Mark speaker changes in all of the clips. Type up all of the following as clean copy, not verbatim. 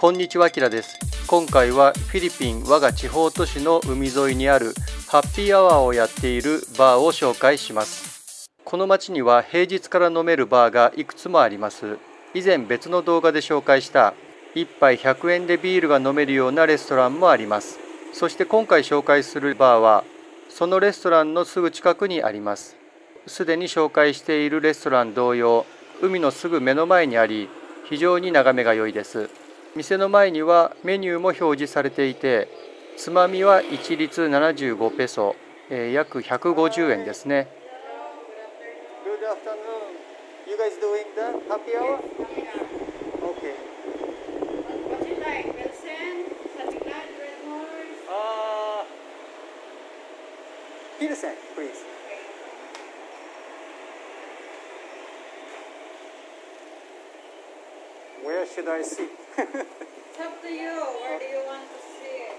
Speaker 1: こんにちは、キラです。今回はフィリピン我が地方都市の海沿いにあるハッピーアワーをやっているバーを紹介します。この町には平日から飲めるバーがいくつもあります。以前別の動画で紹介した1杯100円でビールが飲めるようなレストランもあります。そして今回紹介するバーはそのレストランのすぐ近くにあります。すでに紹介しているレストラン同様、海のすぐ目の前にあり、非常に眺めが良いです。店の前にはメニューも表示されていて、つまみは一律75ペソ、約150円ですね。Good afternoon. You guys doing the happy hour? Okay.
Speaker 2: What you like? Pilsen, Satiglat, Red Horse?
Speaker 1: Pilsen, please. Where should I sit?
Speaker 2: It's up to you. Where do you want to sit?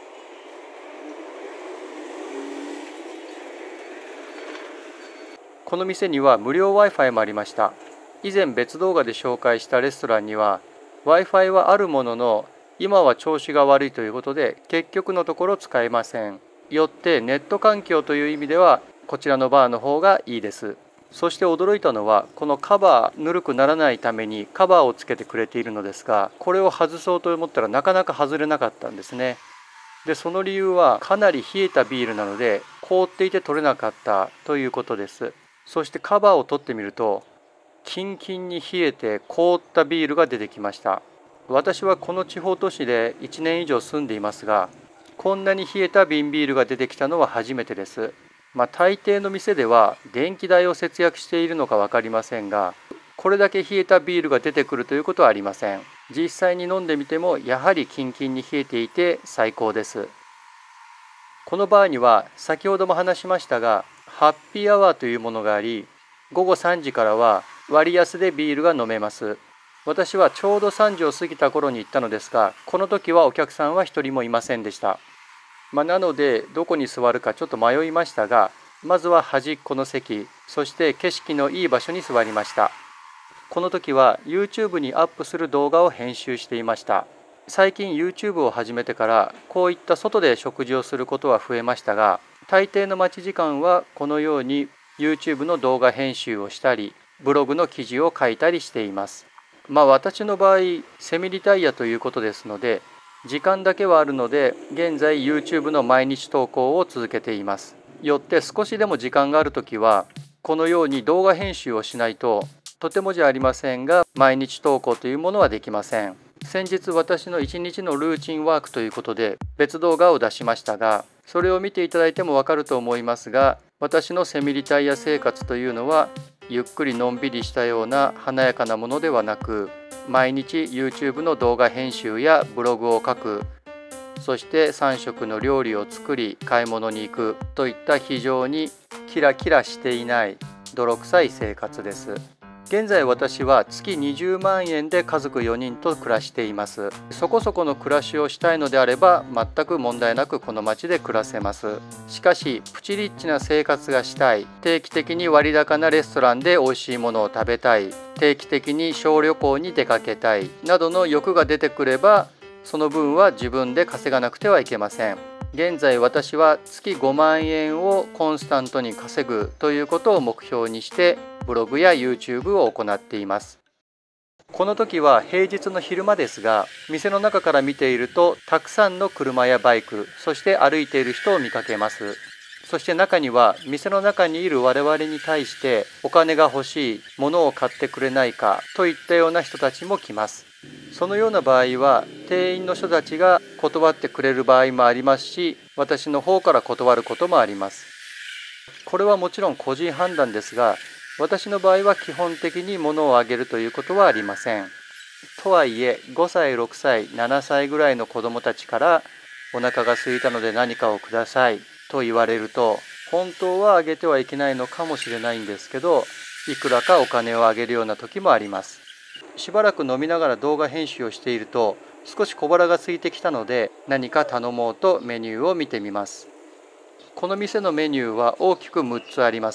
Speaker 1: この店には無料 Wi-Fi もありました。以前別動画で紹介したレストランには Wi-Fi はあるものの、今は調子が悪いということで結局のところ使えません。よってネット環境という意味ではこちらのバーの方がいいです。そして驚いたのは、このカバーぬるくならないためにカバーをつけてくれているのですが、これを外そうと思ったらなかなか外れなかったんですね。でその理由はかなり冷えたビールなので凍っていて取れなかったということです。そしてカバーを取ってみるとキンキンに冷えて凍ったビールが出てきました。私はこの地方都市で1年以上住んでいますが、こんなに冷えた瓶ビールが出てきたのは初めてです。大抵の店では電気代を節約しているのか分かりませんが、これだけ冷えたビールが出てくるということはありません。実際に飲んでみてもやはりキンキンに冷えていて最高です。このバーには先ほども話しましたが、ハッピーアワーというものがあり、午後3時からは割安でビールが飲めます。私はちょうど3時を過ぎた頃に行ったのですが、この時はお客さんは一人もいませんでした。なのでどこに座るかちょっと迷いましたが、まずは端っこの席、そして景色のいい場所に座りました。この時は YouTube にアップする動画を編集していました。最近 YouTube を始めてからこういった外で食事をすることは増えましたが、大抵の待ち時間はこのように YouTube の動画編集をしたり、ブログの記事を書いたりしています。私の場合セミリタイヤということですので、時間だけはあるので現在 YouTube の毎日投稿を続けています。よって少しでも時間があるときはこのように動画編集をしないと、とてもじゃありませんが毎日投稿というものはできません。先日私の1日のルーチンワークということで別動画を出しましたが、それを見ていただいてもわかると思いますが、私のセミリタイヤ生活というのはゆっくりのんびりしたような華やかなものではなく、毎日 YouTube の動画編集やブログを書く、そして3食の料理を作り買い物に行くといった非常にキラキラしていない泥臭い生活です。現在私は月20万円で家族4人と暮らしています。そこそこの暮らしをしたいのであれば全く問題なくこの町で暮らせます。しかしプチリッチな生活がしたい、定期的に割高なレストランで美味しいものを食べたい、定期的に小旅行に出かけたいなどの欲が出てくれば、その分は自分で稼がなくてはいけません。現在私は月5万円をコンスタントに稼ぐということを目標にしてブログや YouTube を行っています。この時は平日の昼間ですが、店の中から見ているとたくさんの車やバイク、そして歩いている人を見かけます。そして中には店の中にいる我々に対してお金が欲しい、物を買ってくれないかといったような人たちも来ます。そのような場合は店員の人たちが断ってくれる場合もありますし、私の方から断ることもあります。これはもちろん個人判断ですが、私の場合は基本的に物をあげるということはありません。とはいえ5歳、6歳、7歳ぐらいの子どもたちからお腹が空いたので何かをくださいと言われると、本当はあげてはいけないのかもしれないんですけど、いくらかお金をあげるような時もあります。しばらく飲みながら動画編集をしていると少し小腹が空いてきたので何か頼もうとメニューを見てみます。この店のメニューは大きく6つあります。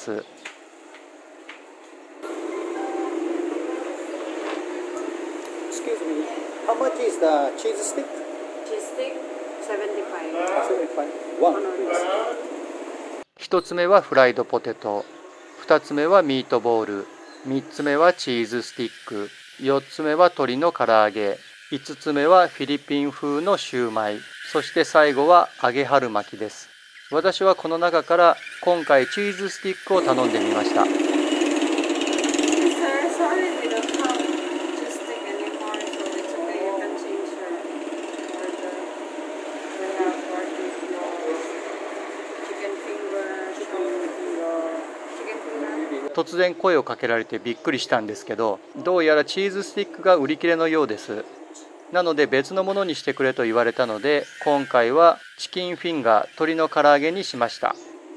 Speaker 3: Excuse me. How much is the cheese stick?
Speaker 2: Cheese stick, 75.
Speaker 3: 75. One.
Speaker 1: 1つ目はフライドポテト、2つ目はミートボール、3つ目はチーズスティック、4つ目は鶏の唐揚げ、5つ目はフィリピン風のシューマイ、そして最後は揚げ春巻きです。私はこの中から今回チーズスティックを頼んでみました。
Speaker 2: Sorry, we don't have cheese stick anymore, so it's okay. You can change we have chicken finger.
Speaker 1: 突然声をかけられてびっくりしたんですけど、どうやらチーズスティックが売り切れのようです。なので別のものにしてくれと言われたので、今回はチキンフィンガー、鶏の唐揚げにしました。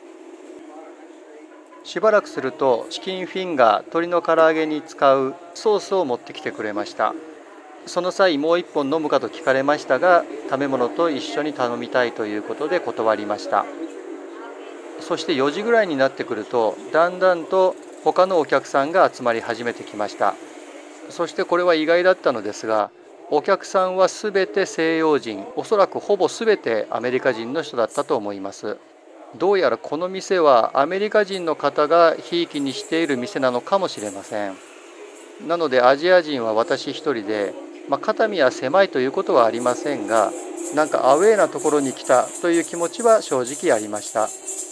Speaker 1: しばらくするとチキンフィンガー、鶏の唐揚げに使うソースを持ってきてくれました。その際もう1本飲むかと聞かれましたが、食べ物と一緒に頼みたいということで断りました。そして4時ぐらいになってくると、だんだんと他のお客さんが集まり始めてきました。そしてこれは意外だったのですが、お客さんはすべて西洋人、おそらくほぼすべてアメリカ人の人だったと思います。どうやらこの店はアメリカ人の方がひいきにしている店なのかもしれません。なのでアジア人は私一人で、肩身は狭いということはありませんが、なんかアウェーなところに来たという気持ちは正直ありました。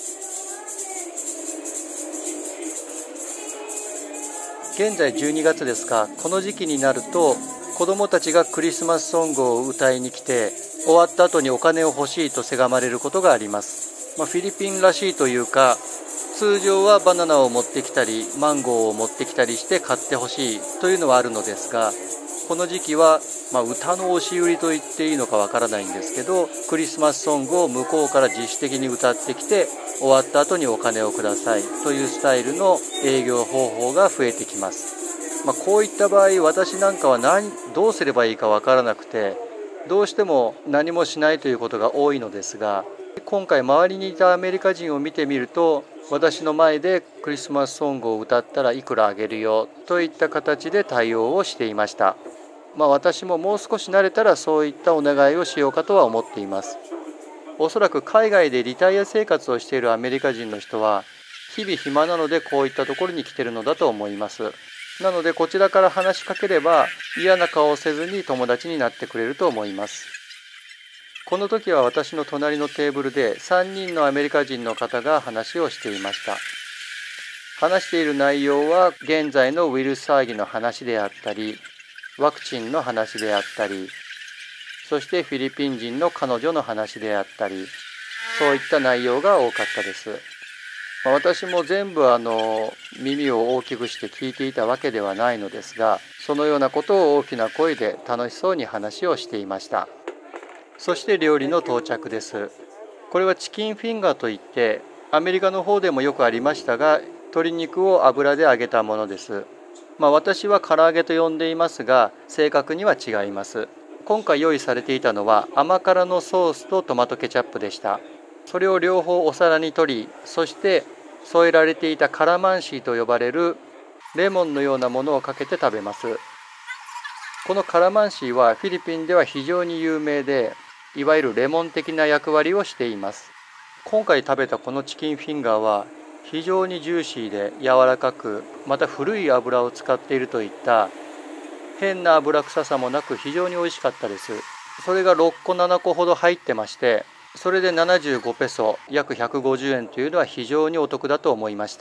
Speaker 1: 現在12月ですが、この時期になると子どもたちがクリスマスソングを歌いに来て、終わった後にお金を欲しいとせがまれることがあります。フィリピンらしいというか、通常はバナナを持ってきたりマンゴーを持ってきたりして買ってほしいというのはあるのですが、この時期は、歌の押し売りと言っていいのかわからないんですけど、クリスマスソングを向こうから自主的に歌ってきて、終わった後にお金をくださいというスタイルの営業方法が増えてきます。こういった場合、私なんかはどうすればいいかわからなくて、どうしても何もしないということが多いのですが、今回周りにいたアメリカ人を見てみると、私の前でクリスマスソングを歌ったらいくらあげるよといった形で対応をしていました。私ももう少し慣れたらそういったお願いをしようかとは思っています。おそらく海外でリタイア生活をしているアメリカ人の人は日々暇なのでこういったところに来ているのだと思います。なのでこちらから話しかければ嫌な顔をせずに友達になってくれると思います。この時は私の隣のテーブルで3人のアメリカ人の方が話をしていました。話している内容は現在のウイルス騒ぎの話であったり、ワクチンの話であったり、そしてフィリピン人の彼女の話であったり、そういった内容が多かったです。私も全部耳を大きくして聞いていたわけではないのですが、そのようなことを大きな声で楽しそうに話をしていました。そして料理の到着です。これはチキンフィンガーといって、アメリカの方でもよくありましたが、鶏肉を油で揚げたものです。私は唐揚げと呼んでいますが、正確には違います。今回用意されていたのは甘辛のソースとトマトケチャップでした。それを両方お皿に取り、そして添えられていたカラマンシーと呼ばれるレモンのようなものをかけて食べます。このカラマンシーはフィリピンでは非常に有名で、いわゆるレモン的な役割をしています。今回食べたこのチキンフィンガーは非常にジューシーで柔らかく、また古い油を使っているといった変な油臭さもなく非常に美味しかったです。それが6個7個ほど入ってまして、それで75ペソ、約150円というのは非常にお得だと思いました。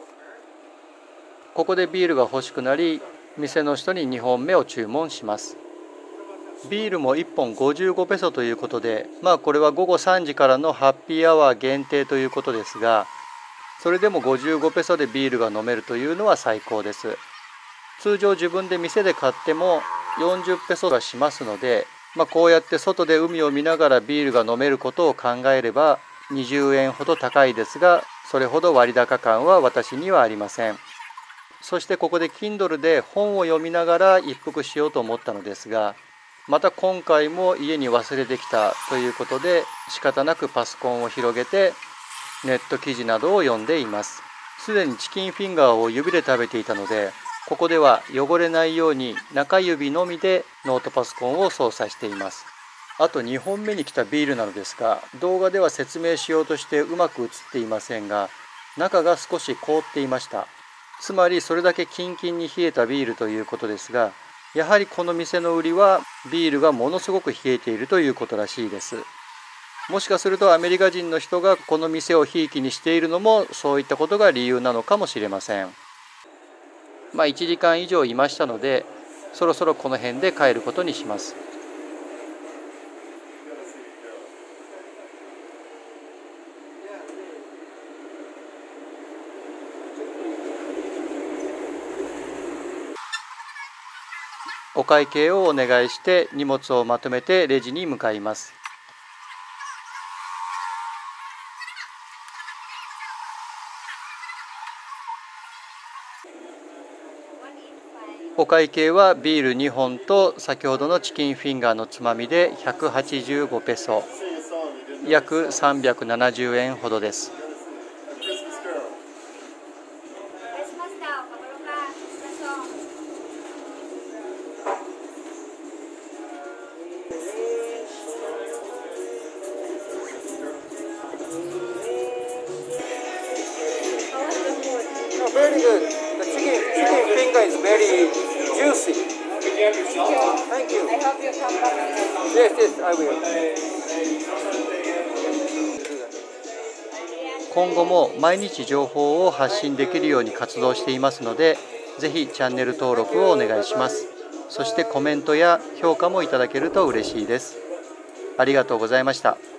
Speaker 1: ここでビールが欲しくなり、店の人に2本目を注文します。ビールも1本55ペソということで、これは午後3時からのハッピーアワー限定ということですが、それでも55ペソでビールが飲めるというのは最高です。通常自分で店で買っても40ペソがしますので、こうやって外で海を見ながらビールが飲めることを考えれば20円ほど高いですが、それほど割高感は私にはありません。そしてここで Kindle で本を読みながら一服しようと思ったのですが、また今回も家に忘れてきたということで仕方なくパソコンを広げてネット記事などを読んでいます。すでにチキンフィンガーを指で食べていたので、 ここでは汚れないように中指のみでノートパソコンを操作しています。あと2本目に来たビールなのですが、動画では説明しようとしてうまく映っていませんが、中が少し凍っていました。つまりそれだけキンキンに冷えたビールということですが、やはりこの店の売りはビールがものすごく冷えているということらしいです。もしかするとアメリカ人の人がこの店をひいきにしているのもそういったことが理由なのかもしれません。1時間以上いましたので、そろそろこの辺で帰ることにします。お会計をお願いして荷物をまとめてレジに向かいます。お会計はビール2本と先ほどのチキンフィンガーのつまみで185ペソ、約370円ほどです。
Speaker 3: Very good. The chicken finger is very juicy. Thank you.
Speaker 2: I hope you come back again.
Speaker 3: Yes, yes, I will.
Speaker 1: 今後も毎日情報を発信できるように活動していますので、ぜひチャンネル登録をお願いします。そしてコメントや評価もいただけると嬉しいです。ありがとうございました。